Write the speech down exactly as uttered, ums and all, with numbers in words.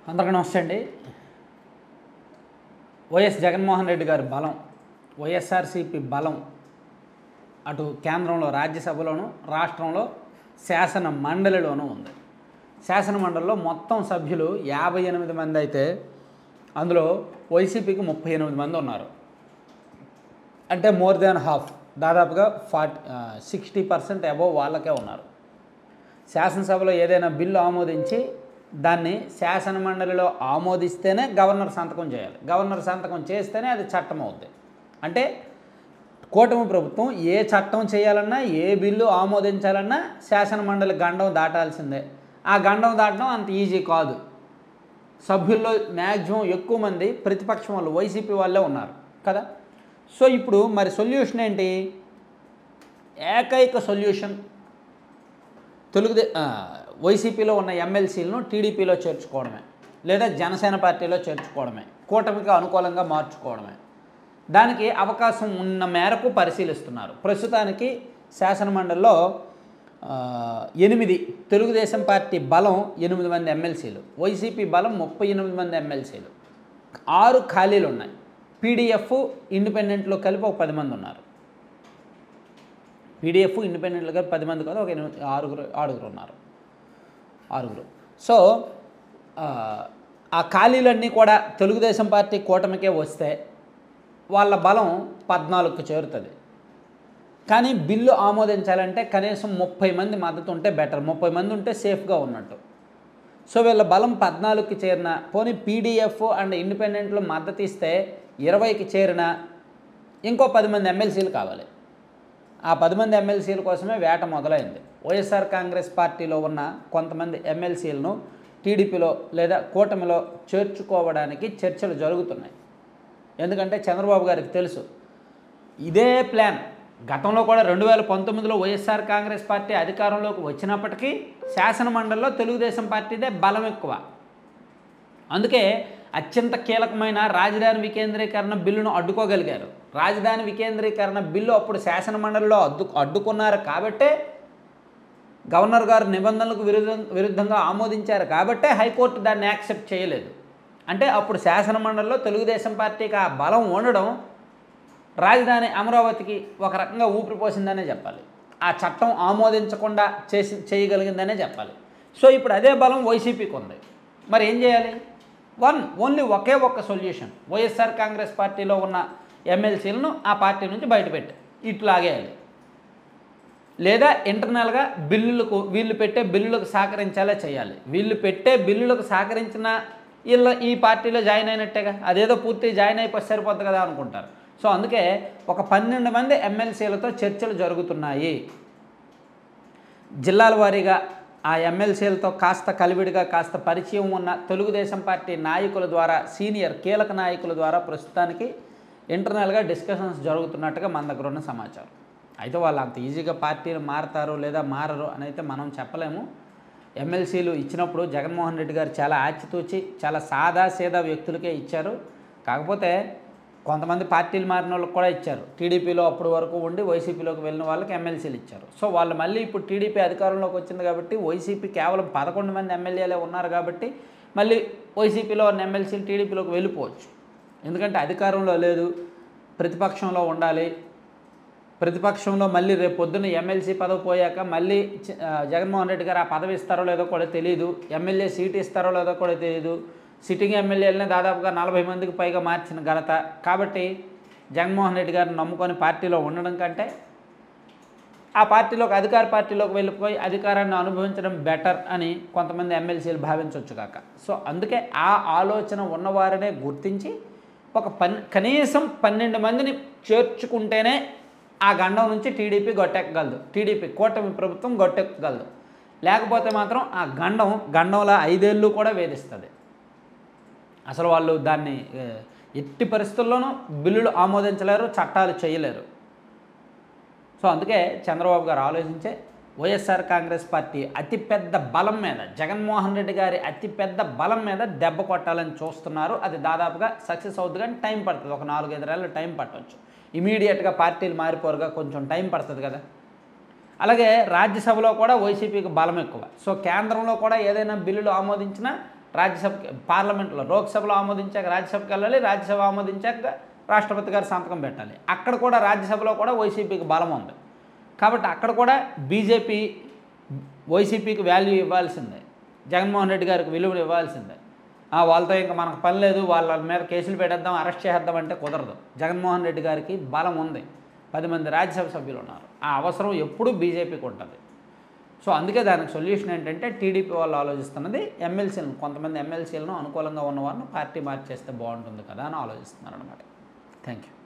అందరికీ నమస్తే అండి. వైఎస్ జగన్మోహన్ రెడ్డి గారి బలం, వైఎస్ఆర్సీపీ బలం అటు కేంద్రంలో రాజ్యసభలోను, రాష్ట్రంలో శాసన మండలిలోనూ ఉంది. శాసన మండలిలో మొత్తం సభ్యులు యాభై ఎనిమిది మంది అయితే అందులో వైసీపీకి ముప్పై ఎనిమిది మంది ఉన్నారు. అంటే మోర్ దాన్ హాఫ్, దాదాపుగా ఫార్టీ సిక్స్టీ పర్సెంట్ అబోవ్ వాళ్ళకే ఉన్నారు. శాసనసభలో ఏదైనా బిల్లు ఆమోదించి దాన్ని శాసన మండలిలో ఆమోదిస్తేనే గవర్నర్ సంతకం చేయాలి. గవర్నర్ సంతకం చేస్తేనే అది చట్టం అవుద్ది. అంటే కూటమి ప్రభుత్వం ఏ చట్టం చేయాలన్నా, ఏ బిల్లు ఆమోదించాలన్నా శాసన మండలి గండం దాటాల్సిందే. ఆ గండం దాటడం అంత ఈజీ కాదు. సభ్యుల్లో మ్యాక్సిమం ఎక్కువ మంది ప్రతిపక్షం వాళ్ళు, వైసీపీ వాళ్ళే ఉన్నారు కదా. సో ఇప్పుడు మరి సొల్యూషన్ ఏంటి? ఏకైక సొల్యూషన్ తెలుగుదే వైసీపీలో ఉన్న ఎమ్మెల్సీలను టీడీపీలో చేర్చుకోవడమే, లేదా జనసేన పార్టీలో చేర్చుకోవడమే, కూటమికి అనుకూలంగా మార్చుకోవడమే. దానికి అవకాశం ఉన్న మేరకు పరిశీలిస్తున్నారు. ప్రస్తుతానికి శాసనమండలిలో ఎనిమిది తెలుగుదేశం పార్టీ బలం ఎనిమిది మంది ఎమ్మెల్సీలు, వైసీపీ బలం ముప్పై ఎనిమిది మంది ఎమ్మెల్సీలు, ఆరు ఖాళీలు ఉన్నాయి. పీడీఎఫ్ ఇండిపెండెంట్లో కలిపి ఒక పది మంది ఉన్నారు. పీడీఎఫ్ ఇండిపెండెంట్లు కలిపి పది మంది కాదు, ఒక ఎనిమిది ఆరుగురు ఆరుగురు ఉన్నారు ఆరుగురు సో ఆ ఖాళీలన్నీ కూడా తెలుగుదేశం పార్టీ కూటమికే వస్తే వాళ్ళ బలం పద్నాలుగుకు చేరుతుంది. కానీ బిల్లు ఆమోదించాలంటే కనీసం ముప్పై మంది మద్దతు ఉంటే బెటర్, ముప్పై మంది ఉంటే సేఫ్గా ఉన్నట్టు. సో వీళ్ళ బలం పద్నాలుగుకి చేరిన, పోనీ పీడీఎఫ్ అండ్ ఇండిపెండెంట్లు మద్దతు ఇస్తే ఇరవైకి చేరిన ఇంకో పది మంది ఎమ్మెల్సీలు కావాలి. ఆ పది మంది ఎమ్మెల్సీల కోసమే వేట మొదలైంది. వైఎస్ఆర్ కాంగ్రెస్ పార్టీలో ఉన్న కొంతమంది ఎమ్మెల్సీలను టీడీపీలో లేదా కూటమిలో చేర్చుకోవడానికి చర్చలు జరుగుతున్నాయి. ఎందుకంటే చంద్రబాబు గారికి తెలుసు ఇదే ప్లాన్. గతంలో కూడా రెండు వేల పంతొమ్మిదిలో వైఎస్ఆర్ కాంగ్రెస్ పార్టీ అధికారంలోకి వచ్చినప్పటికీ శాసన మండలిలో తెలుగుదేశం పార్టీదే బలం ఎక్కువ. అందుకే అత్యంత కీలకమైన రాజధాని వికేంద్రీకరణ బిల్లును అడ్డుకోగలిగారు. రాజధాని వికేంద్రీకరణ బిల్లు అప్పుడు శాసన మండలిలో అడ్డు అడ్డుకున్నారు కాబట్టే, గవర్నర్ గారు నిబంధనలకు విరుద్ధం విరుద్ధంగా ఆమోదించారు కాబట్టే హైకోర్టు దాన్ని యాక్సెప్ట్ చేయలేదు. అంటే అప్పుడు శాసన మండలిలో తెలుగుదేశం పార్టీకి ఆ బలం ఉండడం రాజధాని అమరావతికి ఒక రకంగా ఊపిరిపోసిందనే చెప్పాలి. ఆ చట్టం ఆమోదించకుండా చేసి చేయగలిగిందనే చెప్పాలి. సో ఇప్పుడు అదే బలం వైసీపీకి ఉంది. మరి ఏం చేయాలి? వన్ ఓన్లీ ఒకే ఒక్క సొల్యూషన్, వైఎస్ఆర్ కాంగ్రెస్ పార్టీలో ఉన్న ఎమ్మెల్సీలను ఆ పార్టీ నుంచి బయటపెట్టి ఇట్లాగేయాలి. లేదా ఇంటర్నల్గా బిల్లులకు, వీళ్ళు పెట్టే బిల్లులకు సహకరించేలా చేయాలి. వీళ్ళు పెట్టే బిల్లులకు సహకరించిన వీళ్ళ ఈ పార్టీలో జాయిన్ అయినట్టేగా, అదేదో పూర్తి జాయిన్ అయిపోతే సరిపోద్ది కదా అనుకుంటారు. సో అందుకే ఒక పన్నెండు మంది ఎమ్మెల్సీలతో చర్చలు జరుగుతున్నాయి. జిల్లాల వారీగా ఆ ఎమ్మెల్సీలతో కాస్త కలివిడిగా, కాస్త పరిచయం ఉన్న తెలుగుదేశం పార్టీ నాయకుల ద్వారా, సీనియర్ కీలక నాయకుల ద్వారా ప్రస్తుతానికి ఇంటర్నల్గా డిస్కషన్స్ జరుగుతున్నట్టుగా మన దగ్గర ఉన్న సమాచారం. అయితే వాళ్ళు అంత ఈజీగా పార్టీలు మారతారు లేదా మారరు అని అయితే మనం చెప్పలేము. ఎమ్మెల్సీలు ఇచ్చినప్పుడు జగన్మోహన్ రెడ్డి గారు చాలా ఆచితూచి చాలా సాదా సీదా వ్యక్తులకే ఇచ్చారు. కాకపోతే కొంతమంది పార్టీలు మారిన వాళ్ళకి కూడా ఇచ్చారు. టీడీపీలో అప్పటి వరకు ఉండి వైసీపీలోకి వెళ్ళిన వాళ్ళకి ఎమ్మెల్సీలు ఇచ్చారు. సో వాళ్ళు మళ్ళీ ఇప్పుడు టీడీపీ అధికారంలోకి వచ్చింది కాబట్టి, వైసీపీ కేవలం పదకొండు మంది ఎమ్మెల్యేలే ఉన్నారు కాబట్టి మళ్ళీ వైసీపీలో ఉన్న ఎమ్మెల్సీలు టీడీపీలోకి వెళ్ళిపోవచ్చు. ఎందుకంటే అధికారంలో లేదు, ప్రతిపక్షంలో ఉండాలి. ప్రతిపక్షంలో మళ్ళీ రేపు పొద్దున్న ఎమ్మెల్సీ పదవి పోయాక మళ్ళీ జగన్మోహన్ రెడ్డి గారు ఆ పదవి ఇస్తారో లేదో కూడా తెలియదు, ఎమ్మెల్యే సీటు ఇస్తారో లేదో కూడా తెలియదు. సిట్టింగ్ ఎమ్మెల్యేలనే దాదాపుగా నలభై మందికి పైగా మార్చిన ఘనత. కాబట్టి జగన్మోహన్ రెడ్డి గారిని నమ్ముకొని పార్టీలో ఉండడం కంటే ఆ పార్టీలోకి, అధికార పార్టీలోకి వెళ్ళిపోయి అధికారాన్ని అనుభవించడం బెటర్ అని కొంతమంది ఎమ్మెల్సీలు భావించవచ్చు కాక. సో అందుకే ఆ ఆలోచన ఉన్నవారినే గుర్తించి ఒక పన్ కనీసం పన్నెండు మందిని చేర్చుకుంటేనే ఆ గండం నుంచి టీడీపీ గొట్టెక్కగలదు, టీడీపీ కూటమి ప్రభుత్వం గొట్టెక్కగలదు. లేకపోతే మాత్రం ఆ గండం గండంలో ఐదేళ్ళు కూడా వేధిస్తుంది. అసలు వాళ్ళు దాన్ని ఎట్టి పరిస్థితుల్లోనూ బిల్లులు ఆమోదించలేరు, చట్టాలు చేయలేరు. సో అందుకే చంద్రబాబు గారు ఆలోచించే వైఎస్ఆర్ కాంగ్రెస్ పార్టీ అతిపెద్ద బలం మీద, జగన్మోహన్ రెడ్డి గారి అతిపెద్ద బలం మీద దెబ్బ కొట్టాలని చూస్తున్నారు. అది దాదాపుగా సక్సెస్ అవుతుంది, కానీ టైం పడుతుంది. ఒక నాలుగైదు నెలలు టైం పట్టవచ్చు. ఇమీడియట్గా పార్టీలు మారిపోరుగా కొంచెం టైం పడుతుంది కదా. అలాగే రాజ్యసభలో కూడా వైసీపీకి బలం ఎక్కువ. సో కేంద్రంలో కూడా ఏదైనా బిల్లులు ఆమోదించినా రాజ్యసభకి పార్లమెంట్లో లోక్సభలో ఆమోదించాక రాజ్యసభకి వెళ్ళాలి, రాజ్యసభ ఆమోదించాక రాష్ట్రపతి గారు సంతకం పెట్టాలి. అక్కడ కూడా రాజ్యసభలో కూడా వైసీపీకి బలం ఉంది కాబట్టి అక్కడ కూడా బీజేపీ వైసీపీకి వాల్యూ ఇవ్వాల్సిందే, జగన్మోహన్ రెడ్డి గారికి విలువలు ఇవ్వాల్సిందే. వాళ్ళతో ఇంకా మనకు పని లేదు, వాళ్ళ మీద కేసులు పెట్టేద్దాం, అరెస్ట్ చేద్దాం అంటే కుదరదు. జగన్మోహన్ రెడ్డి గారికి బలం ఉంది, పది మంది రాజ్యసభ సభ్యులు ఉన్నారు. ఆ అవసరం ఎప్పుడూ బీజేపీకి ఉంటుంది. సో అందుకే దానికి సొల్యూషన్ ఏంటంటే టీడీపీ వాళ్ళు ఆలోచిస్తున్నది ఎమ్మెల్సీలను, కొంతమంది ఎమ్మెల్సీలను అనుకూలంగా ఉన్నవారిని పార్టీ మార్చేస్తే బాగుంటుంది కదా అని ఆలోచిస్తున్నారు అనమాట. Thank you.